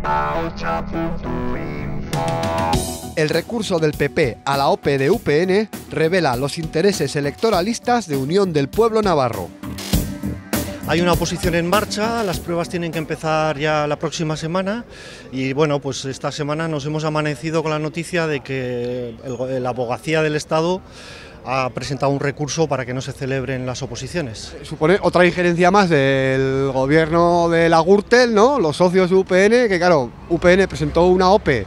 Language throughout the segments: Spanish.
El recurso del PP a la OPE de UPN revela los intereses electoralistas de Unión del Pueblo Navarro. Hay una oposición en marcha, las pruebas tienen que empezar ya la próxima semana y bueno, pues esta semana nos hemos amanecido con la noticia de que la Abogacía del Estado ha presentado un recurso para que no se celebren las oposiciones. Supone otra injerencia más del gobierno de la Gürtel, ¿no? Los socios de UPN, que claro, UPN presentó una OPE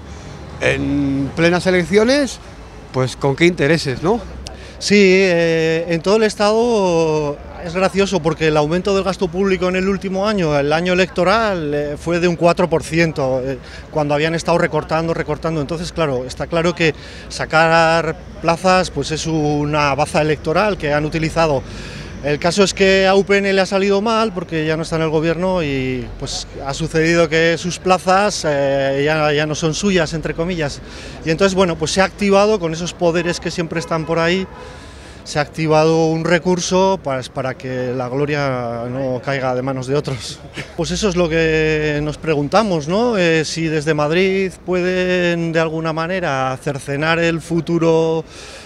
en plenas elecciones, pues ¿con qué intereses, no? Sí, en todo el Estado es gracioso porque el aumento del gasto público en el último año, el año electoral, fue de un 4%, cuando habían estado recortando. Entonces, claro, está claro que sacar plazas pues es una baza electoral que han utilizado. El caso es que a UPN le ha salido mal porque ya no está en el gobierno y pues ha sucedido que sus plazas ya no son suyas, entre comillas. Y entonces, bueno, pues se ha activado con esos poderes que siempre están por ahí, se ha activado un recurso para que la gloria no caiga de manos de otros. Pues eso es lo que nos preguntamos, ¿no? Si desde Madrid pueden de alguna manera cercenar el futuro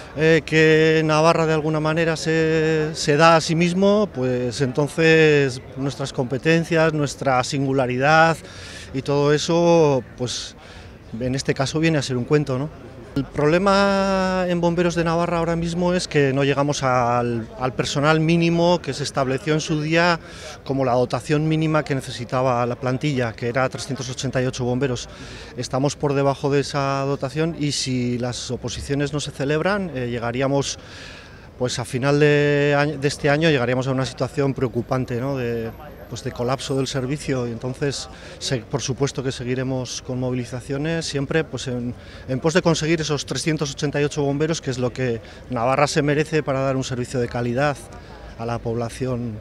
que Navarra de alguna manera se da a sí mismo, pues entonces nuestras competencias, nuestra singularidad y todo eso, pues en este caso viene a ser un cuento, ¿no? El problema en Bomberos de Navarra ahora mismo es que no llegamos al personal mínimo que se estableció en su día como la dotación mínima que necesitaba la plantilla, que era 388 bomberos. Estamos por debajo de esa dotación y si las oposiciones no se celebran, llegaríamos, pues a final de este año llegaríamos a una situación preocupante, ¿no? de colapso del servicio y entonces por supuesto que seguiremos con movilizaciones siempre pues en pos de conseguir esos 388 bomberos, que es lo que Navarra se merece para dar un servicio de calidad a la población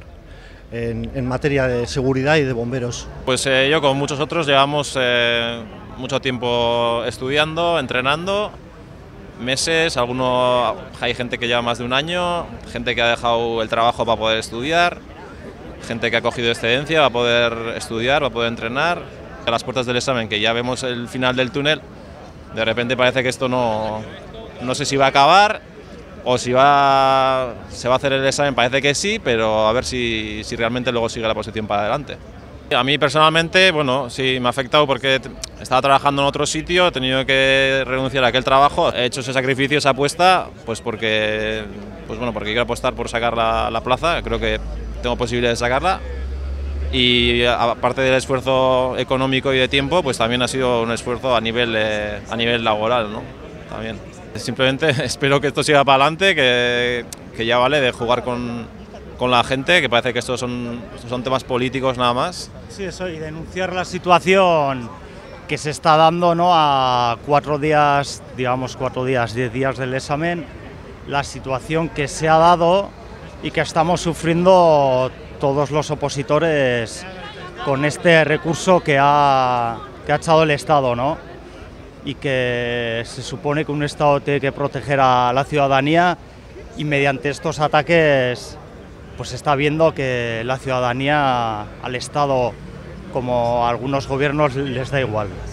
en materia de seguridad y de bomberos. Pues yo como muchos otros llevamos mucho tiempo estudiando, entrenando, meses, hay gente que lleva más de un año, gente que ha dejado el trabajo para poder estudiar, gente que ha cogido excedencia va a poder estudiar, va a poder entrenar. A las puertas del examen, que ya vemos el final del túnel, de repente parece que esto no sé si va a acabar o si se va a hacer el examen, parece que sí, pero a ver si realmente luego sigue la posición para adelante. A mí personalmente, bueno, sí me ha afectado porque estaba trabajando en otro sitio, he tenido que renunciar a aquel trabajo, he hecho ese sacrificio, esa apuesta, pues porque quiero apostar por sacar la plaza, creo que tengo posibilidad de sacarla y aparte del esfuerzo económico y de tiempo, pues también ha sido un esfuerzo a nivel laboral, ¿no? También. Simplemente espero que esto siga para adelante, que ya vale de jugar con la gente, que parece que estos son temas políticos nada más. Sí, eso, y denunciar la situación que se está dando, ¿no? A 4 días, digamos 4 días, 10 días del examen, la situación que se ha dado y que estamos sufriendo todos los opositores con este recurso que ha echado el Estado, ¿no? Y que se supone que un Estado tiene que proteger a la ciudadanía y mediante estos ataques pues se está viendo que la ciudadanía al Estado, como a algunos gobiernos, les da igual.